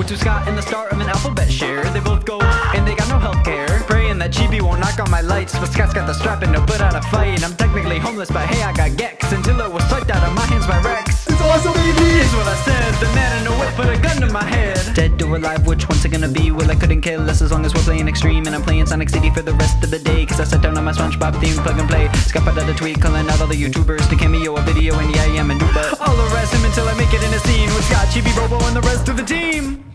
With two Scott and the start of an alphabet share. They both go and they got no healthcare. Praying that Chibi won't knock on my lights, but Scott's got the strap and he'll put out a fight. I'm technically homeless, but hey, I got Gex until it was swiped out of my hands by Rex. It's awesome, baby! Here's what I said, the man in the whip put a gun to my head. Dead or alive, which one's it gonna be? Well, I couldn't care less as long as we're playing extreme. And I'm playing Sonic City for the rest of the day, cause I sat down on my SpongeBob theme, plug and play. Scott put out a tweet calling out all the YouTubers to cameo a video, and yeah, I am a noob, but I'll arrest him until I make it in a scene with Scott, Chibi-robo, and the rest of the team.